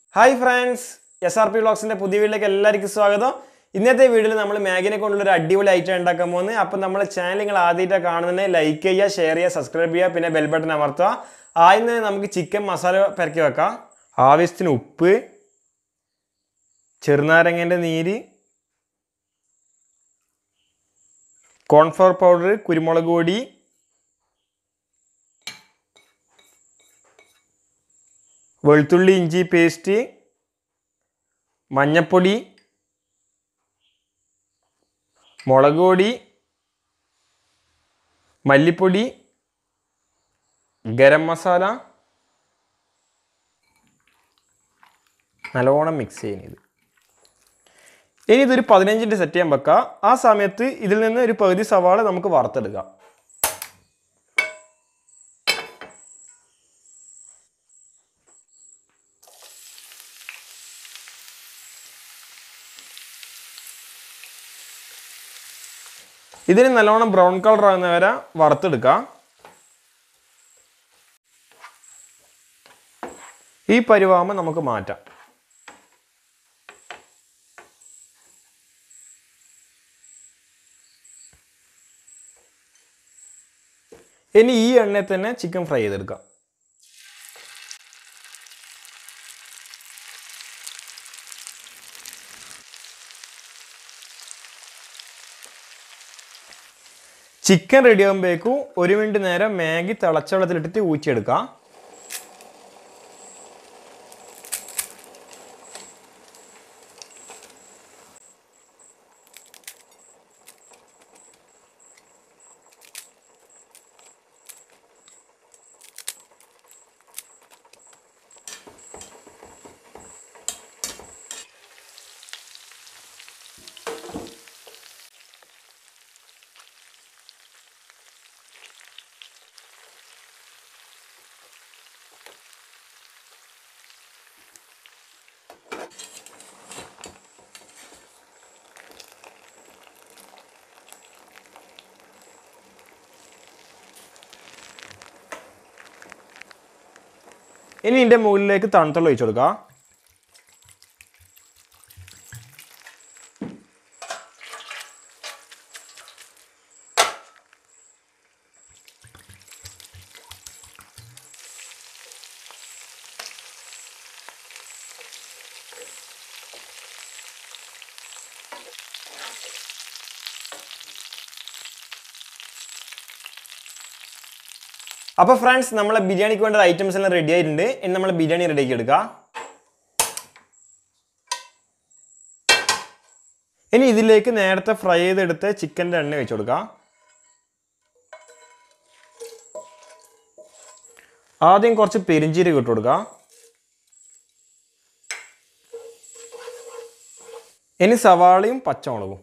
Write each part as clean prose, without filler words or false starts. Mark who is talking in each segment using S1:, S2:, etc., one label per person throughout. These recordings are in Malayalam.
S1: Hi friends, SRP Vlogs in the Pudivilak Elaric Swagado. In the video, we will make a deal item and upon the channel Adita Karnane, like, share, subscribe, pin a bell button. I know chicken masala perkaka, harvest in Uppe, Chernarang and Niri, corn flour powder, Kurimolagodi, Veltulli inji paste, Manyapodi, Molagodi, Mallipodi, Garam masala, nallona mix cheyyunu. ഇനി ഇതൊരു 15 മിനിറ്റ് സെറ്റ് ചെയ്യാൻ വെക്കുക. ആ സമയത്ത് ഇതിൽ നിന്ന് ഒരു പകുതി സവാള നമുക്ക് വറുത്തെടുക്കാം. ഇതിന് നല്ലോണം ബ്രൗൺ കളർ ആവുന്ന വരെ വറുത്തെടുക്കാം. ഈ പരുവാകുമ്പോൾ നമുക്ക് മാറ്റാം. ഇനി ഈ എണ്ണയിൽ തന്നെ ചിക്കൻ ഫ്രൈ ചെയ്തെടുക്കാം. ചിക്കൻ റെഡി ആകുമ്പോഴേക്കും 1 മിനിറ്റ് നേരം മാഗി തിളച്ച വെള്ളത്തിലിട്ടിട്ട് ഊറ്റിയെടുക്കാം. ഇനി ഇതിന്റെ മുകളിലേക്ക് തണുത്തുള്ള ഒഴിച്ചു കൊടുക്കാം. അപ്പോൾ ഫ്രണ്ട്സ് നമ്മളെ ബിരിയാണിക്ക് വേണ്ട ഐറ്റംസ് എല്ലാം റെഡി ആയിട്ടുണ്ട്. ഇനി നമ്മൾ ബിരിയാണി റെഡിയാക്കി എടുക്കാം. ഇനി ഇതിലേക്ക് നേരത്തെ ഫ്രൈ ചെയ്തെടുത്ത ചിക്കൻ്റെ എണ്ണ വെച്ച് കൊടുക്കാം. ആദ്യം കുറച്ച് പെരിഞ്ചീരകം ഇട്ട് കൊടുക്കാം. ഇനി സവാളയും പച്ചമുളകും.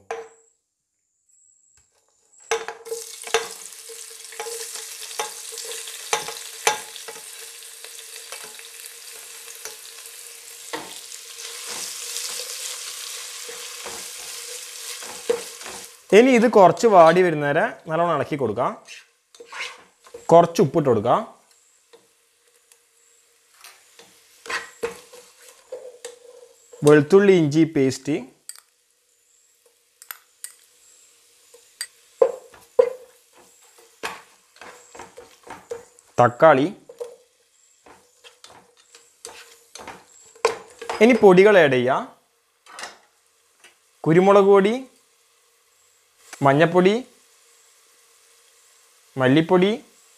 S1: ഇനി ഇത് കുറച്ച് വാടി വരുന്നവരെ നല്ലോണം ഇളക്കി കൊടുക്കാം. കുറച്ച് ഉപ്പിട്ട് കൊടുക്കാം. വെളുത്തുള്ളി ഇഞ്ചി പേസ്റ്റ്, തക്കാളി. ഇനി പൊടികൾ ആഡ് ചെയ്യാം. കുരുമുളക് പൊടി, മഞ്ഞപ്പൊടി, മല്ലിപ്പൊടി,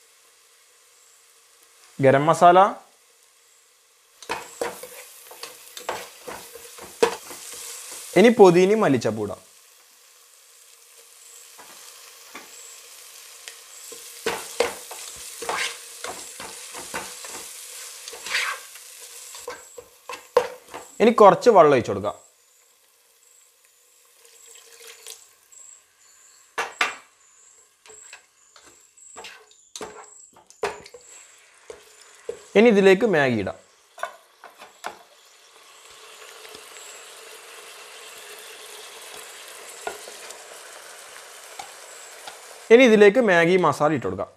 S1: ഗരം മസാല, ഇനി പുതിനയും മല്ലിച്ചപ്പും ഇടാം. ഇനി കുറച്ച് വെള്ളം ഒഴിച്ചു കൊടുക്കാം. ഇനി ഇതിലേക്ക് മാഗി ഇടാം. ഇനി ഇതിലേക്ക് മാഗി മസാല ഇട്ട് കൊടുക്കാം.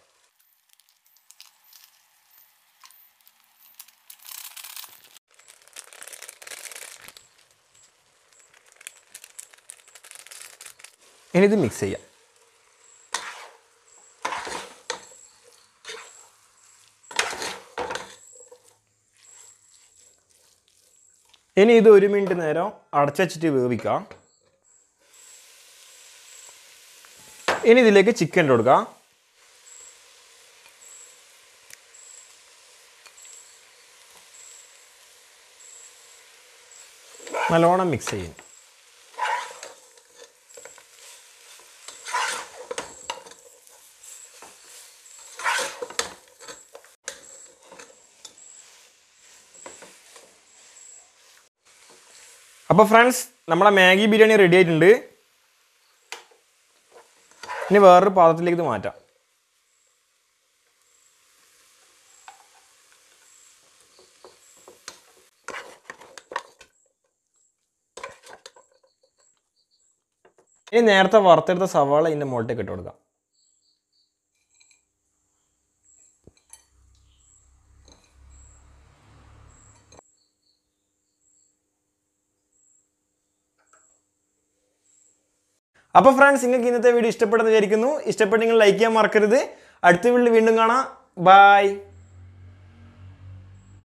S1: ഇനി ഇത് മിക്സ് ചെയ്യാം. ഇനി ഇത് 1 മിനിറ്റ് നേരം അടച്ചു വെച്ചിട്ട് വേവിക്കാം. ഇനി ഇതിലേക്ക് ചിക്കൻ ഇട്ട് കൊടുക്കാം. നല്ലോണം മിക്സ് ചെയ്യും. അപ്പോൾ ഫ്രണ്ട്സ്, നമ്മളെ മാഗി ബിരിയാണി റെഡി ആയിട്ടുണ്ട്. ഇനി വേറൊരു പാത്രത്തിലേക്ക് ഇത് മാറ്റാം. ഇനി നേരത്തെ വറുത്തെടുത്ത സവാള ഇതിൻ്റെ മുകളിലേക്ക് ഇട്ട് കൊടുക്കാം. അപ്പോൾ ഫ്രണ്ട്സ്, നിങ്ങൾക്ക് ഇന്നത്തെ വീഡിയോ ഇഷ്ടപ്പെടുന്ന വിചാരിക്കുന്നു. ഇഷ്ടപ്പെട്ടെങ്കിൽ ലൈക്ക് ചെയ്യാൻ മറക്കരുത്. അടുത്ത വീഡിയോയിൽ വീണ്ടും കാണാം. ബൈ.